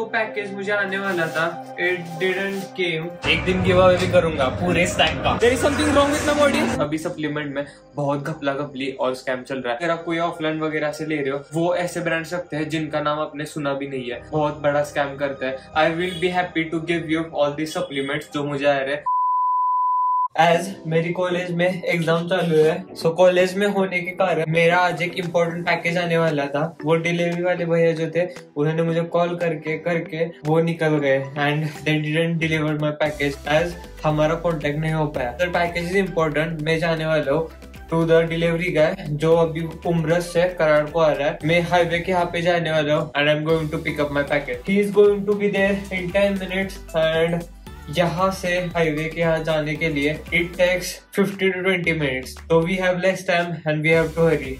Package मुझे आने वाला था, इट डिडंट केम। एक दिन गिव अवे भी करूंगा पूरे स्टैक का। There is something wrong with my body. अभी सप्लीमेंट में बहुत घपला घपली और स्कैम चल रहा है। अगर आप कोई ऑफलाइन वगैरह से ले रहे हो, वो ऐसे ब्रांड्स रखते हैं जिनका नाम आपने सुना भी नहीं है, बहुत बड़ा स्कैम करते हैं। I will be happy to give you all the supplements जो मुझे आ रहे हैं। एज मेरी कॉलेज में एग्जाम चालू है, सो कॉलेज में होने के कारण मेरा आज एक इम्पोर्टेंट पैकेज आने वाला था। वो डिलीवरी वाले भैया जो थे, उन्होंने मुझे कॉल करके वो निकल गए and they didn't deliver my package as हमारा कांटेक्ट नहीं हो पाया। तो पैकेज इज इम्पोर्टेंट, मैं जाने वाला हूँ टू द डिलीवरी गाय जो अभी उम्रस से कराड़ को आ रहा है। मैं हाईवे के यहाँ पे जाने वाला हूँ and I am going to pick up my package. He is going to be there in 10 minutes and यहाँ से हाईवे के यहाँ जाने के लिए इट टेक्स 50 to 20 मिनट्स। तो we have less time and we have to hurry,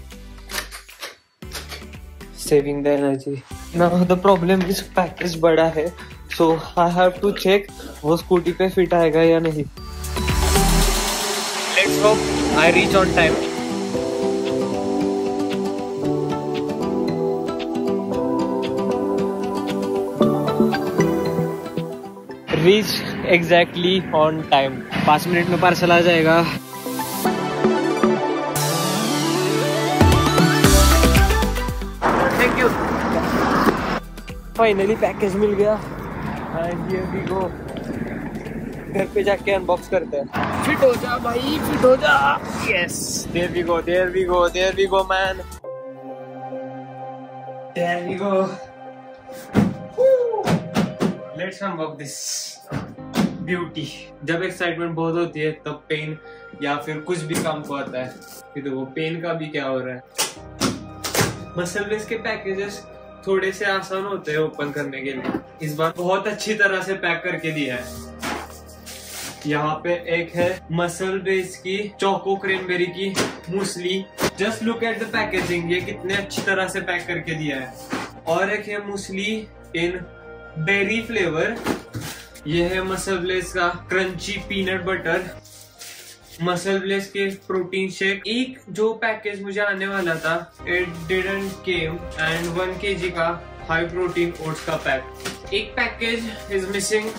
saving the energy. Now the problem is package बड़ा है, so I have to check वो स्कूटी पे फिट आएगा या नहीं। Let's hope I reach on time. Reach exactly on time. 5 minute में parcel आ जाएगा। Thank you. फाइनली पैकेज मिल गया एंड हियर वी गो। घर पे जाके अनबॉक्स करते हैं। फिट हो जा भाई, फिट हो जा। Yes, there we go, there we go, there we go man, there we go. Let's unbox this beauty. जब एक्साइटमेंट बहुत होती है तब पेन या फिर कुछ भी काम को आता है। कि तो वो पेन का भी क्या हो रहा है। मसल बेस के पैकेजेस थोड़े से आसान होते हैं ओपन करने के लिए। इस बार बहुत अच्छी तरह से पैक करके दिया है। यहाँ पे एक है मसल बेस की चोको क्रैनबेरी की muesli. Just look at the packaging, ये कितने अच्छी तरह से पैक करके दिया है। और एक है मूसली इन बेरी फ्लेवर। ये है मसल ब्लेस का crunchy peanut butter, muscle blaze के प्रोटीन शेक। एक जो पैकेज मुझे आने वाला था, it didn't came and 1 kg का हाई प्रोटीन ओट्स का पैक। एक package is missing.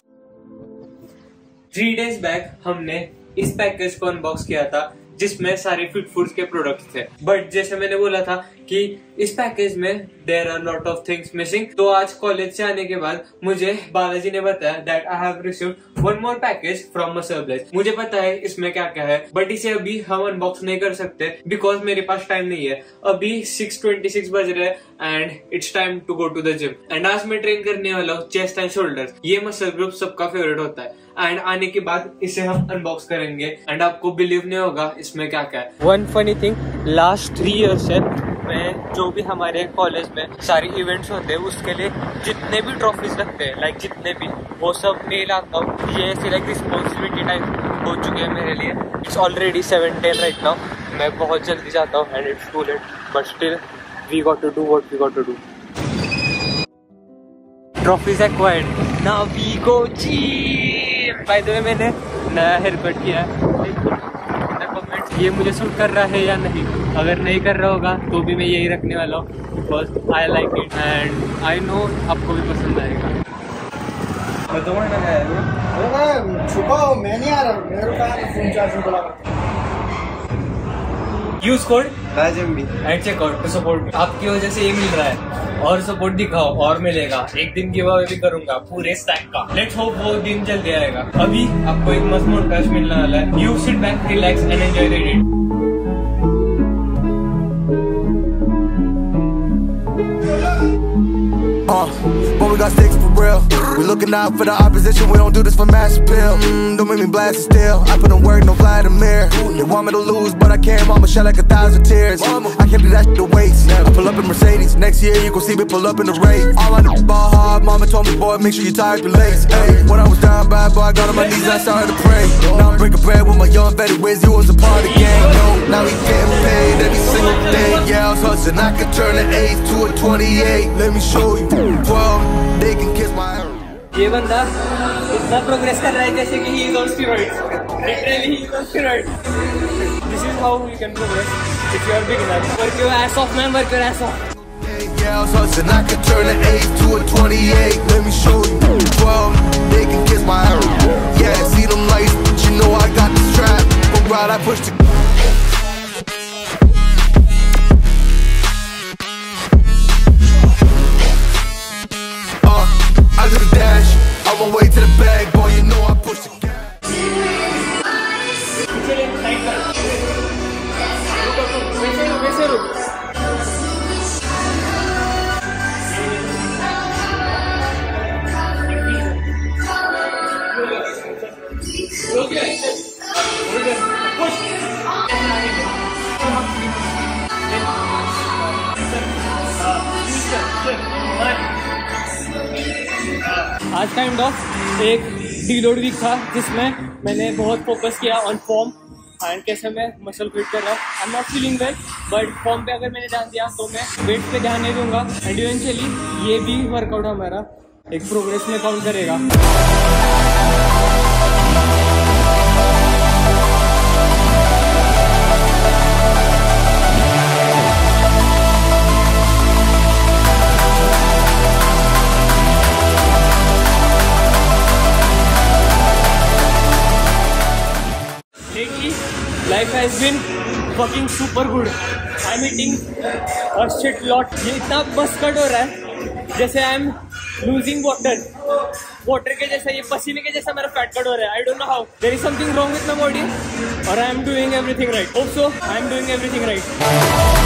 3 days back हमने इस पैकेज को अनबॉक्स किया था जिसमें सारे फिट फूड्स के प्रोडक्ट्स थे। बट जैसे मैंने बोला था कि इस पैकेज में there are lot of things missing. तो आज कॉलेज से आने के बाद मुझे बालाजी ने बताया that I have received 1 more package from muscle blaze. मुझे पता है इसमें क्या क्या है, बट इसे अभी हम अनबॉक्स नहीं कर सकते बिकॉज मेरे पास टाइम नहीं है। अभी 6:26 बज रहे हैं and it's time to go to the gym. And आज मैं ट्रेन करने वाला हूँ चेस्ट एंड शोल्डर। ये मसल ग्रुप सबका फेवरेट होता है एंड आने के बाद इसे हम अनबॉक्स करेंगे एंड आपको बिलीव नहीं होगा इसमें क्या क्या है। One funny thing, last 3 years से मैं जो भी हमारे कॉलेज में सारे इवेंट्स होते हैं उसके लिए जितने भी ट्रॉफीज लगते हैं, लाइक जितने भी, वो सब मैं लाता हूँ। ये ऐसी लाइक रिस्पॉन्सिबिलिटी टाइप हो चुकी है मेरे लिए। It's already 7:10 right now. मैं बहुत जल्दी जाता हूँ and it's too late, but still we got to do what we got to do. Trophies acquired, now we go gym. By the way मैंने नया हेयर कट किया है, ये मुझे सूट कर रहा है या नहीं। अगर नहीं कर रहा होगा तो भी मैं यही रखने वाला हूँ because I like it and I know आपको भी पसंद आएगा। यूज कोड राजम्बी एंड चेकआउट टू सपोर्ट। आपकी वजह से ये मिल रहा है और सपोर्ट दिखाओ और मिलेगा। एक दिन गिव अवे भी करूंगा पूरे स्टैक का। लेट्स होप वो दिन जल्दी आएगा। अभी आपको एक मस्त मोंटाज मिलने वाला है। You sit back, relax and enjoy the edit. When we got sticks for real, we looking out for the opposition. We don't do this for mass appeal. Don't make me blast it still. I put in work, no Vladimir. They want me to lose, but I can't. Mama shed like 1,000 tears. I can't do that shit to waste. I pull up in Mercedes. Next year you gon' see me pull up in the race. All I do is ball hard. Mama told me, boy, make sure you tie up your legs. Hey, when I was down bad, boy, I got on my knees and I started to pray. Now I'm breaking bread with my young vet. Wiz, you was a part of the gang. No, now we getting paid every single day. Yeah, I was hustling. I could turn an 8 to a 28. Let me show you. 12, they can kiss my ass. ये बंदा इतना progress कर रहा है जैसे कि he is on steroids. Literally he is on steroids. This is how you can progress if you are beginner. Work your ass off, man. Work your ass off. Yeah, I was hustling, I could turn an 8 to a 28. Let me show you. 12, they can kiss my ass. Yeah, see them lights, but you know I got the strap. But while I push the I do the dash, on my way to the bag, boy, you know I push the gas. आज kind of एक deload week था जिसमें मैंने बहुत focus किया on form and कैसे मैं muscle fit कर रहा हूँ। I am not feeling well but form पे अगर मैंने ध्यान दिया तो मैं वेट पे ध्यान नहीं दूंगा एंड इवेंचुअली ये भी वर्कआउट हमारा एक प्रोग्रेस में काउंट करेगा। Life has been fucking super good. I'm eating a shit lot. ये इतना बस कट हो रहा है जैसे I'm losing water. Water के जैसा ये पसीने के जैसा मेरा फैट कट हो रहा है. I don't know how. There is something wrong with my body or I am doing everything right. Hope so. I am doing everything right.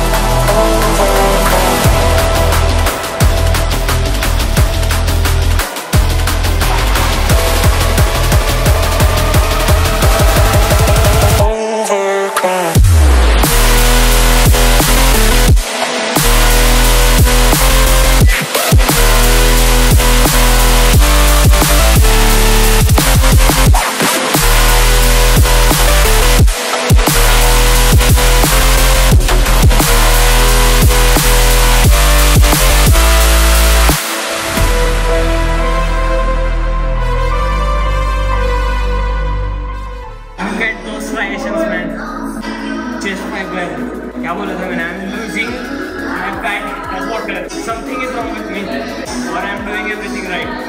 क्या बोला था मैंने? I'm losing my fat as water. Something is wrong with me, or I'm doing everything right.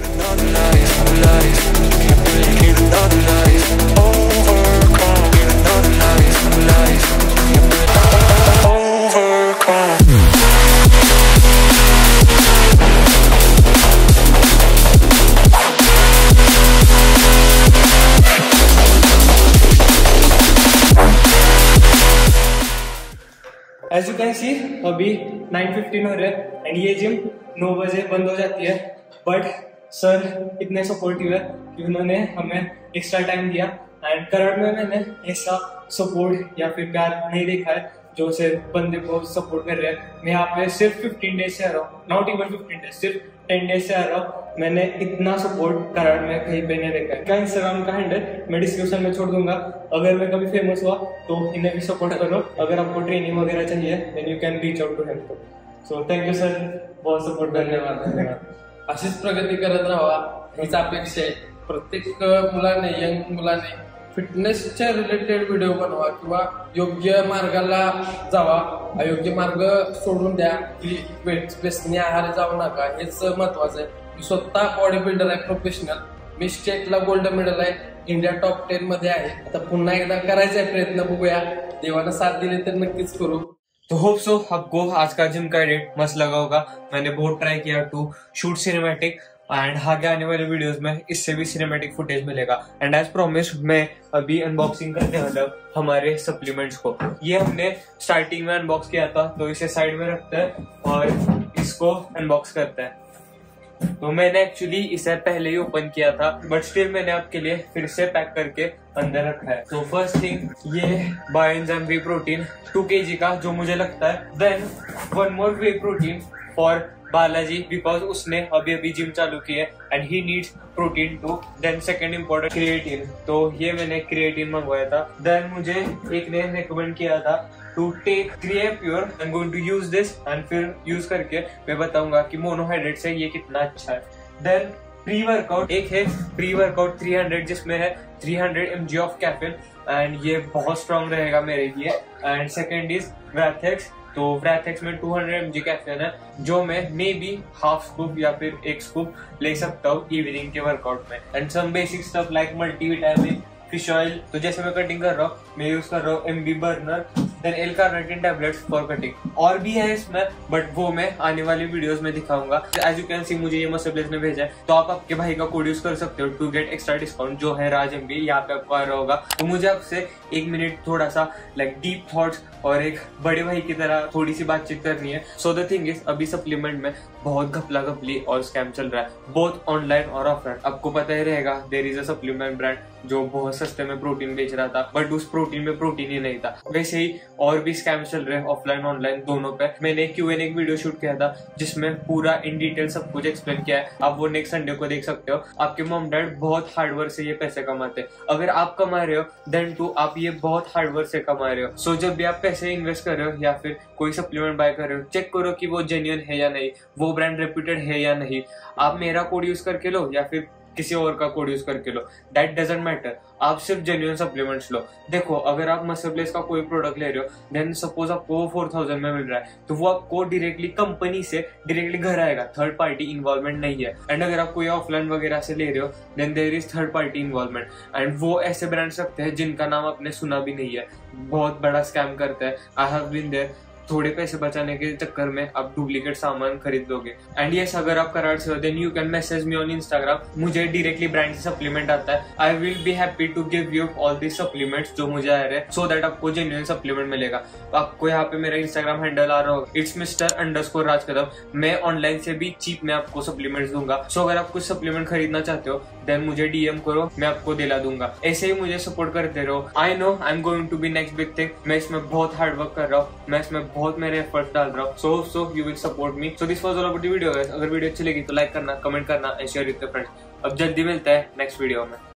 As you can see, अभी 9:15 हो रहे हैं and ये gym 9 बजे बंद हो जाती है बट सर इतने सपोर्टिव है कि उन्होंने हमें एक्स्ट्रा टाइम दिया एंड करंट में मैंने ऐसा सपोर्ट या फिर प्यार नहीं देखा है जो सिर्फ बंदे को सपोर्ट कर रहे हैं। मैं यहाँ पे सिर्फ 15 डेज से आ रहा हूँ, नॉट इवन 15 डेज, सिर्फ 10 डेज से आ रहा हूँ। मैंने इतना सपोर्ट करंट में कहीं पे नहीं देखा है। इंस्टाग्राम का हैंडल मैं डिस्क्रिप्शन में छोड़ दूंगा, अगर मैं कभी फेमस हुआ तो इन्हें भी सपोर्ट करो। अगर आपको ट्रेनिंग वगैरह चाहिए then you can reach out to him. So thank you sir, बहुत सपोर्ट। धन्यवाद। अशीच प्रगती करत राहा हीच अपेक्षा आहे। प्रत्येक मुलाने, यंग मुलाने फिटनेसच्या रिलेटेड व्हिडिओ बनवा किंवा योग्य मार्गाला जावा, अयोग्य मार्ग सोडून द्या की व्यसनी आहार जाऊ नका, हेच महत्वाचं आहे। मी स्वतः बॉडी बिल्डर आहे, प्रोफेशनल। मी स्टेटला गोल्ड मेडल आहे, इंडिया टॉप 10 मध्ये आहे। आता पुन्हा एकदा करायचा आहे प्रयत्न, बघूया देवानं साथ दिली तर नक्कीच करू। तो होप सो आपको आज का जिम का एडिट मस्त लगा होगा। मैंने बहुत ट्राई किया टू शूट सिनेमैटिक एंड आगे आने वाले वीडियोस में इससे भी सिनेमैटिक फुटेज मिलेगा। एंड एज प्रॉमिस मैं अभी अनबॉक्सिंग करने वाला हूँ हमारे सप्लीमेंट्स को। ये हमने स्टार्टिंग में अनबॉक्स किया था तो इसे साइड में रखते हैं और इसको अनबॉक्स करते हैं। तो मैंने एक्चुअली इसे पहले ही ओपन किया था बट स्टिल मैंने आपके लिए फिर से पैक करके अंदर रखा है। तो फर्स्ट थिंग ये बायोएंजाइम वे प्रोटीन 2 kg का जो मुझे लगता है। Then 1 more whey protein for Balaji because उसने अभी जिम चालू की है and he needs protein too. Then second important creatine, तो ये मैंने क्रिएटिन मंगवाया था। देन मुझे एक ने रिकमेंड किया था to take creapure. I am going to use this and फिर यूज करके मैं बताऊंगा कि मोनोहाइड्रेट से ये कितना अच्छा है। देन प्री वर्कआउट, एक है प्री वर्कआउट 300 जिसमें है 300 mg ऑफ कैफीन एंड ये बहुत स्ट्रॉन्ग रहेगा मेरे लिए। एंड सेकेंड इज वैथेक्स तो Vrathex में 200 mg कैफीन है, जो मैं मे बी हाफ स्कूप या फिर एक स्कूप ले सकता हूँ इवनिंग के वर्कआउट में। And some basic stuff like multivitamin, fish oil. तो जैसे मैं कटिंग कर रहा हूँ, मैं यूज कर रहा हूँ MB burner, then L carnitine tablets for cutting. और भी है इसमें, बट वो मैं आने वाली वीडियोस में दिखाऊंगा। एज यू कैन सी, मुझे ये मसब्लेस ने भेजा है, तो आप आपके भाई का कोड यूज कर सकते हो टू गेट एक्स्ट्रा डिस्काउंट, जो है राज MB, यहाँ पे आपको आ रहा होगा। तो मुझे आपसे 1 मिनट थोड़ा सा लाइक डीप थॉट्स और एक बड़े भाई की तरह थोड़ी सी बातचीत करनी है। सो द थिंग इज, अभी सप्लीमेंट में बहुत घपला घपली और स्कैम चल रहा है, बोथ ऑनलाइन और ऑफलाइन। आपको पता ही रहेगा, there is a supplement brand जो बहुत सस्ते में प्रोटीन बेच रहा था, बट उस प्रोटीन में प्रोटीन ही नहीं था। वैसे ही और भी स्कैम चल रहे हैं ऑफलाइन ऑनलाइन दोनों पे। मैंने Q&A एक वीडियो शूट किया था जिसमें पूरा इन डिटेल सब कुछ एक्सप्लेन किया है, आप वो नेक्स्ट संडे को देख सकते हो। आपके मॉम डैड बहुत हार्डवर्क से ये पैसे कमाते हैं, अगर आप कमा रहे हो देन टू आप ये बहुत हार्डवर्क से कमा रहे हो। सो जब भी आप पैसे इन्वेस्ट कर रहे हो या फिर कोई सप्लीमेंट बाय कर रहे हो, चेक करो कि वो जेन्युइन है या नहीं, वो ब्रांड रेप्यूटेड है या नहीं। आप मेरा कोड यूज करके लो या फिर किसी और का कोड यूज करके लो, दैट डजंट मैटर, आप सिर्फ जेन्युइन सप्लीमेंट्स लो। देखो, अगर आप मसब्लेस का कोई प्रोडक्ट ले रहे हो, देन सपोज आपको 4000 में मिल रहा है, तो वो आपको डायरेक्टली कंपनी से डायरेक्टली घर आएगा, थर्ड पार्टी इन्वॉल्वमेंट नहीं है। एंड अगर आप कोई ऑफलाइन वगैरह से ले रहे हो, then there is third party involvement. And वो ऐसे ब्रांड्स रखते हैं जिनका नाम आपने सुना भी नहीं है, बहुत बड़ा स्कैम करता है। I have been there. थोड़े पैसे बचाने के चक्कर में आप डुप्लीकेट सामान खरीद दोगे। एंड यस, अगर आप कराड़ से हो, then you can message me on Instagram, मुझे डायरेक्टली ब्रांड से सप्लीमेंट आता है। I will be happy to give you all this supplements जो मुझे आ रहे हैं, सो दैट आपको जेन्युइन सप्लीमेंट मिलेगा। आपको यहाँ पे मेरा इंस्टाग्राम हैंडल आ रहा होगा, इट्स Mr_राज कदम। मैं ऑनलाइन से भी चीप में आपको सप्लीमेंट्स दूंगा। सो अगर आप कुछ सप्लीमेंट खरीदना चाहते हो, देन मुझे DM करो, मैं आपको दिला दूंगा। ऐसे ही मुझे सपोर्ट करते रहो। I know I am going to be next big thing. मैं इसमें बहुत हार्ड वर्क कर रहा हूँ, मैं इसमें बहुत मेरे एफर्ट्स डाल रहा हूँ। So you will support me. So this was all about the video guys. अगर वीडियो अच्छी लगी तो लाइक करना, कमेंट करना and share with your friends. अब जल्दी मिलता है नेक्स्ट वीडियो में।